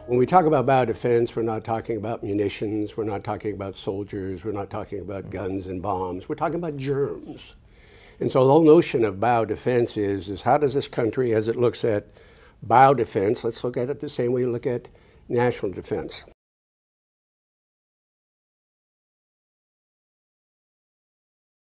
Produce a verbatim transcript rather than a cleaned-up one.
When we talk about biodefense, we're not talking about munitions, we're not talking about soldiers, we're not talking about guns and bombs, we're talking about germs. And so the whole notion of biodefense is, is how does this country, as it looks at biodefense, let's look at it the same way we look at national defense.